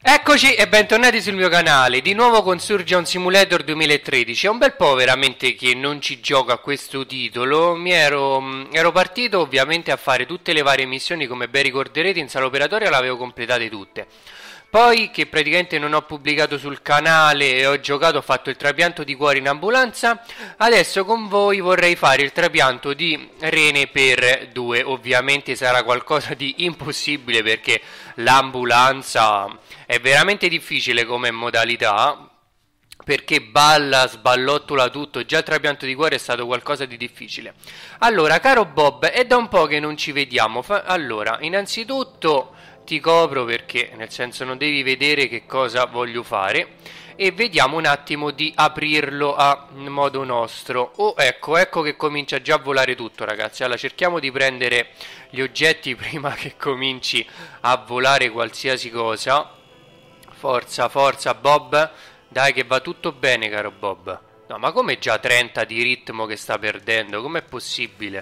Eccoci e bentornati sul mio canale, di nuovo con Surgeon Simulator 2013. È un bel po' veramente che non ci gioco a questo titolo. Ero partito ovviamente a fare tutte le varie missioni, come ben ricorderete, in sala operatoria le avevo completate tutte. Poi che praticamente non ho pubblicato sul canale e ho giocato, ho fatto il trapianto di cuore in ambulanza. Adesso con voi vorrei fare il trapianto di rene per due. Ovviamente sarà qualcosa di impossibile perché l'ambulanza è veramente difficile come modalità, perché balla, sballottola tutto. Già il trapianto di cuore è stato qualcosa di difficile. Allora, caro Bob, è da un po' che non ci vediamo. Allora, innanzitutto ti copro perché, nel senso, non devi vedere che cosa voglio fare. E vediamo un attimo di aprirlo a modo nostro. Oh, ecco che comincia già a volare tutto, ragazzi. Allora, cerchiamo di prendere gli oggetti prima che cominci a volare qualsiasi cosa. Forza, forza, Bob. Dai che va tutto bene, caro Bob. No, ma come già 30 di ritmo che sta perdendo? Com'è possibile?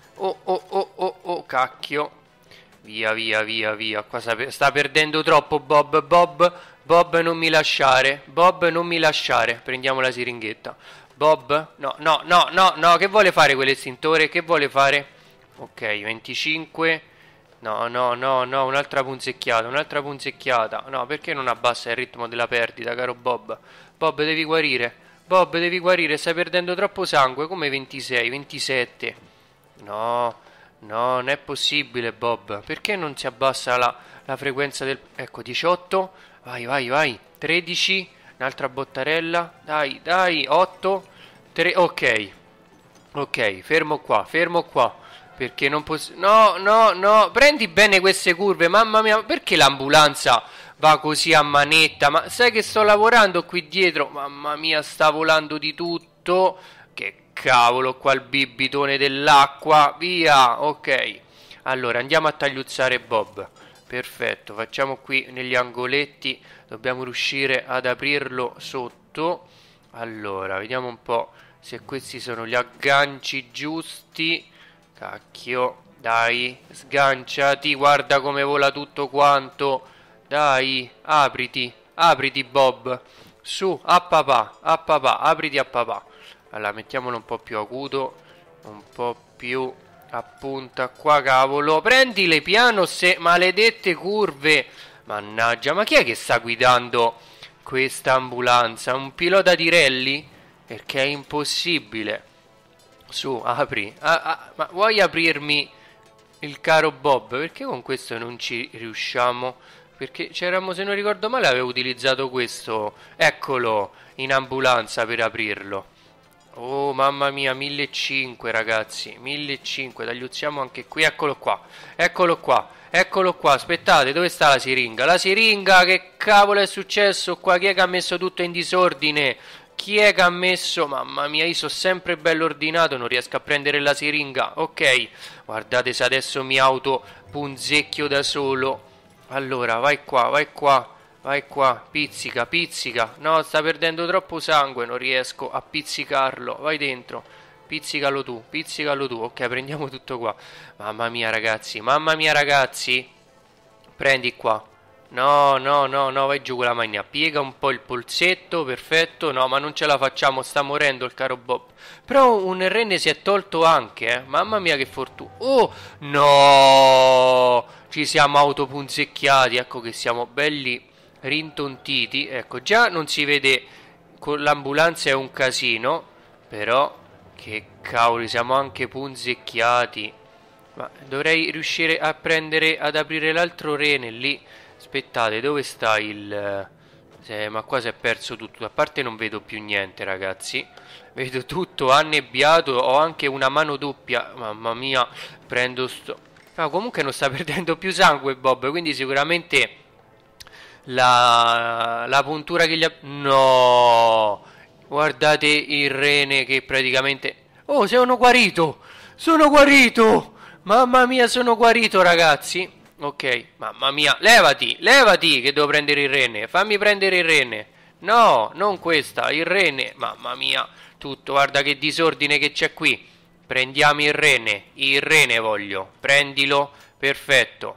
Oh, cacchio. Via, via, via, via. Qua sta perdendo troppo, Bob. Bob, non mi lasciare. Bob, non mi lasciare. Prendiamo la siringhetta. Bob? No. Che vuole fare quell'estintore? Che vuole fare? Ok, 25. No, un'altra punzecchiata. No, perché non abbassa il ritmo della perdita, caro Bob? Bob, devi guarire. Bob, devi guarire, stai perdendo troppo sangue. Come 26, 27. No, non è possibile, Bob. Perché non si abbassa la frequenza del... Ecco, 18. Vai. 13. Un'altra bottarella. Dai, 8. 3. Ok, fermo qua. Perché non posso... No. Prendi bene queste curve, mamma mia. Perché l'ambulanza va così a manetta? Ma sai che sto lavorando qui dietro? Mamma mia, sta volando di tutto. Che cavolo, qua il bibitone dell'acqua. Via, ok. Allora, andiamo a tagliuzzare Bob. Perfetto, facciamo qui negli angoletti. Dobbiamo riuscire ad aprirlo sotto. Allora, vediamo un po' se questi sono gli agganci giusti. Cacchio, dai, sganciati, guarda come vola tutto quanto. Dai, apriti Bob. Su, a papà, apriti a papà. Allora, mettiamolo un po' più acuto, un po' più a punta qua, cavolo. Prendile piano, se maledette curve. Mannaggia, ma chi è che sta guidando questa ambulanza? Un pilota di rally? Perché è impossibile. Su, apri. Ma vuoi aprirmi il caro Bob? Perché con questo non ci riusciamo? Perché c'eravamo, se non ricordo male, avevo utilizzato questo. Eccolo, in ambulanza per aprirlo. Oh, mamma mia, 1500 ragazzi. 1500, tagliuzziamo anche qui. Eccolo qua. Aspettate, dove sta la siringa? La siringa, che cavolo è successo qua? Chi è che ha messo tutto in disordine? Chi è che ha messo... Mamma mia, io sono sempre bello ordinato, non riesco a prendere la siringa. Ok, guardate se adesso mi autopunzecchio da solo. Allora, vai qua, pizzica. No, sta perdendo troppo sangue, non riesco a pizzicarlo. Vai dentro, pizzicalo tu. Ok, prendiamo tutto qua. Mamma mia, ragazzi. Prendi qua. No, vai giù con la magna. Piega un po' il polsetto, perfetto. No, ma non ce la facciamo, sta morendo il caro Bob. Però un rene si è tolto anche, eh. Mamma mia che fortuna. Oh, no! Ci siamo autopunzecchiati, ecco che siamo belli rintontiti. Ecco, già non si vede, con l'ambulanza è un casino. Però, che cavoli, siamo anche punzecchiati. Ma dovrei riuscire a prendere, ad aprire l'altro rene lì. Aspettate, dove sta il... ma qua si è perso tutto. A parte non vedo più niente, ragazzi. Vedo tutto annebbiato. Ho anche una mano doppia. Mamma mia, prendo sto... No, comunque non sta perdendo più sangue Bob. Quindi sicuramente la puntura che gli ha... No! Guardate il rene che praticamente... Oh, sono guarito! Mamma mia, sono guarito, ragazzi. Ok, mamma mia, levati, che devo prendere il rene. Fammi prendere il rene. No, non questa, il rene. Mamma mia, tutto, guarda che disordine che c'è qui. Prendiamo il rene voglio. Prendilo, perfetto.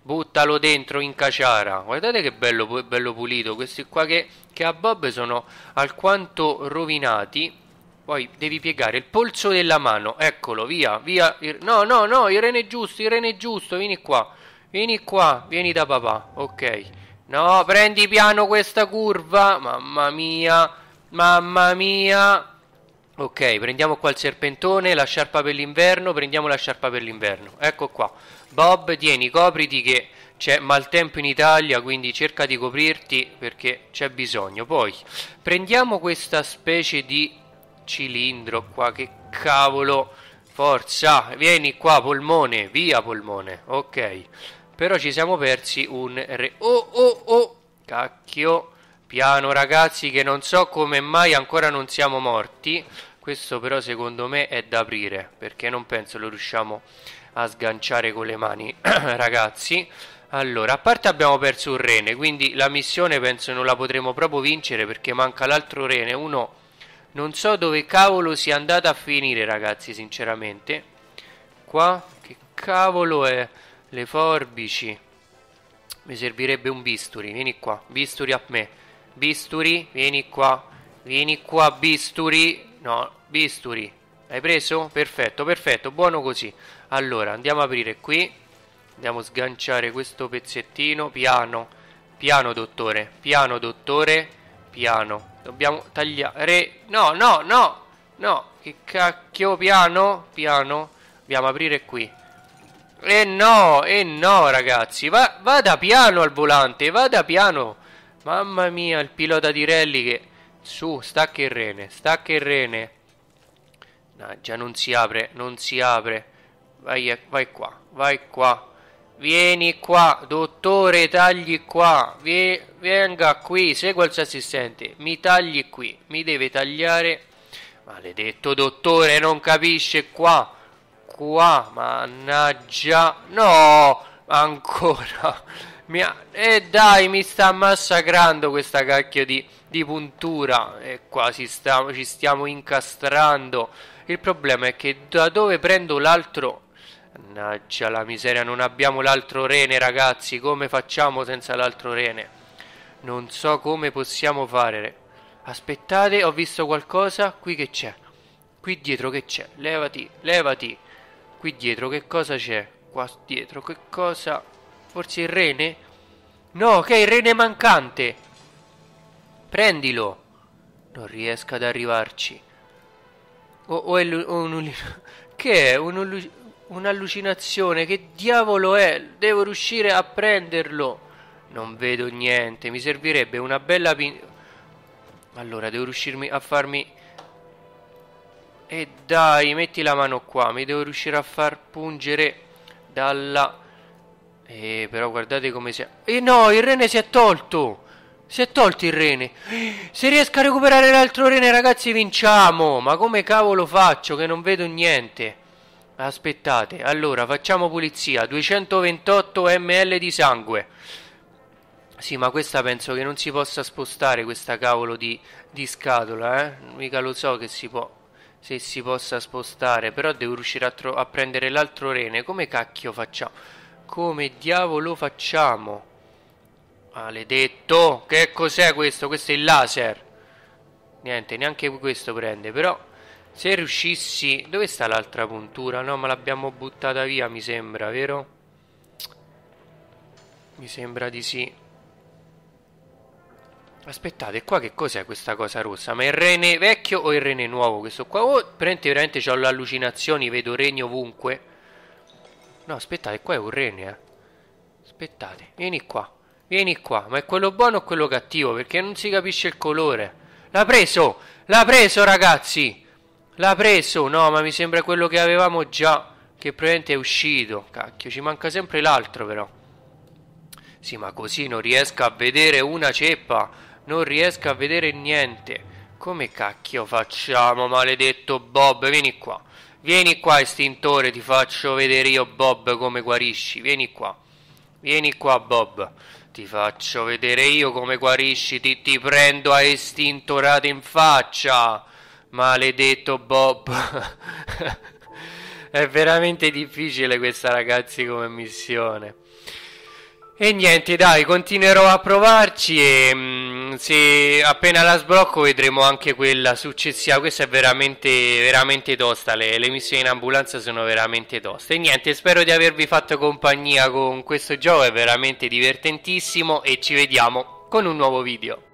Buttalo dentro in caciara. Guardate che bello, bello pulito. Questi qua che a Bob sono alquanto rovinati. Poi devi piegare il polso della mano. Eccolo, via, via. No, no, no, il rene è giusto. Vieni qua. Vieni qua, vieni da papà. Ok. No, prendi piano questa curva. Mamma mia. Mamma mia. Ok, prendiamo qua il serpentone, la sciarpa per l'inverno, prendiamo la sciarpa per l'inverno. Ecco qua. Bob, tieni, copriti che c'è maltempo in Italia, quindi cerca di coprirti perché c'è bisogno. Poi prendiamo questa specie di cilindro qua, che cavolo. Forza, vieni qua, polmone, via polmone. Ok. Però ci siamo persi un re. Oh, oh, oh. Cacchio. Piano ragazzi, che non so come mai ancora non siamo morti. Questo però secondo me è da aprire, perché non penso lo riusciamo a sganciare con le mani. Ragazzi, allora, a parte abbiamo perso un rene, quindi la missione penso non la potremo proprio vincere, perché manca l'altro rene. Uno, non so dove cavolo sia andato a finire ragazzi, sinceramente. Qua, che cavolo è? Le forbici. Mi servirebbe un bisturi, vieni qua, bisturi a me. Bisturi, vieni qua, bisturi. No, bisturi. Hai preso? Perfetto, perfetto, buono così. Allora, andiamo a aprire qui. Andiamo a sganciare questo pezzettino. Piano, piano dottore, piano dottore, piano. Dobbiamo tagliare. No, no, no, no. Che cacchio, piano, piano. Dobbiamo aprire qui. E no ragazzi, vada piano al volante, vada piano. Mamma mia, il pilota di rally che... Su, stacca il rene, stacca il rene. No, già non si apre, non si apre. Vai, vai qua, vai qua. Vieni qua, dottore, tagli qua. Venga qui, segua il suo assistente. Mi tagli qui, mi deve tagliare. Maledetto dottore, non capisce qua. Qua, mannaggia. No, ancora. Dai, mi sta massacrando questa cacchio di puntura. E qua ci stiamo incastrando. Il problema è che da dove prendo l'altro... Mannaggia la miseria, non abbiamo l'altro rene ragazzi. Come facciamo senza l'altro rene? Non so come possiamo fare. Aspettate, ho visto qualcosa. Qui che c'è? Qui dietro che c'è? Levati, levati. Qui dietro che cosa c'è? Qua dietro che cosa? Forse il rene? No, che è il rene mancante. Prendilo. Non riesco ad arrivarci. O è che è? Un'allucinazione. Che diavolo è? Devo riuscire a prenderlo. Non vedo niente. Mi servirebbe una bella allora, devo riuscirmi a farmi... E dai, metti la mano qua. Mi devo riuscire a far pungere dalla... però guardate come si è... no, il rene si è tolto. Si è tolto il rene. Se riesco a recuperare l'altro rene ragazzi vinciamo. Ma come cavolo faccio che non vedo niente? Aspettate, allora facciamo pulizia. 228 ml di sangue. Sì, ma questa penso che non si possa spostare, questa cavolo di scatola, mica lo so che si può, se si possa spostare. Però devo riuscire a prendere l'altro rene. Come cacchio facciamo? Come diavolo facciamo? Maledetto. Che cos'è questo? Questo è il laser. Niente, neanche questo prende. Però se riuscissi... Dove sta l'altra puntura? No, ma l'abbiamo buttata via, mi sembra, vero? Mi sembra di sì. Aspettate, qua che cos'è questa cosa rossa? Ma è il rene vecchio o il rene nuovo questo qua? Oh, veramente ho le allucinazioni, vedo reni ovunque. No, aspettate, qua è un rene, Aspettate, vieni qua. Vieni qua, ma è quello buono o quello cattivo? Perché non si capisce il colore. L'ha preso! L'ha preso, ragazzi! L'ha preso! No, ma mi sembra quello che avevamo già, che probabilmente è uscito. Cacchio, ci manca sempre l'altro, però. Sì, ma così non riesco a vedere una ceppa. Non riesco a vedere niente. Come cacchio facciamo, maledetto Bob? Vieni qua. Vieni qua, estintore, ti faccio vedere io, Bob, come guarisci. Vieni qua. Vieni qua, Bob. Ti faccio vedere io come guarisci, ti prendo a estintorate in faccia. Maledetto Bob. È veramente difficile questa, ragazzi, come missione. E niente, dai, continuerò a provarci e se appena la sblocco vedremo anche quella successiva. Questa è veramente, veramente tosta, le missioni in ambulanza sono veramente toste. E niente, spero di avervi fatto compagnia con questo gioco, è veramente divertentissimo e ci vediamo con un nuovo video.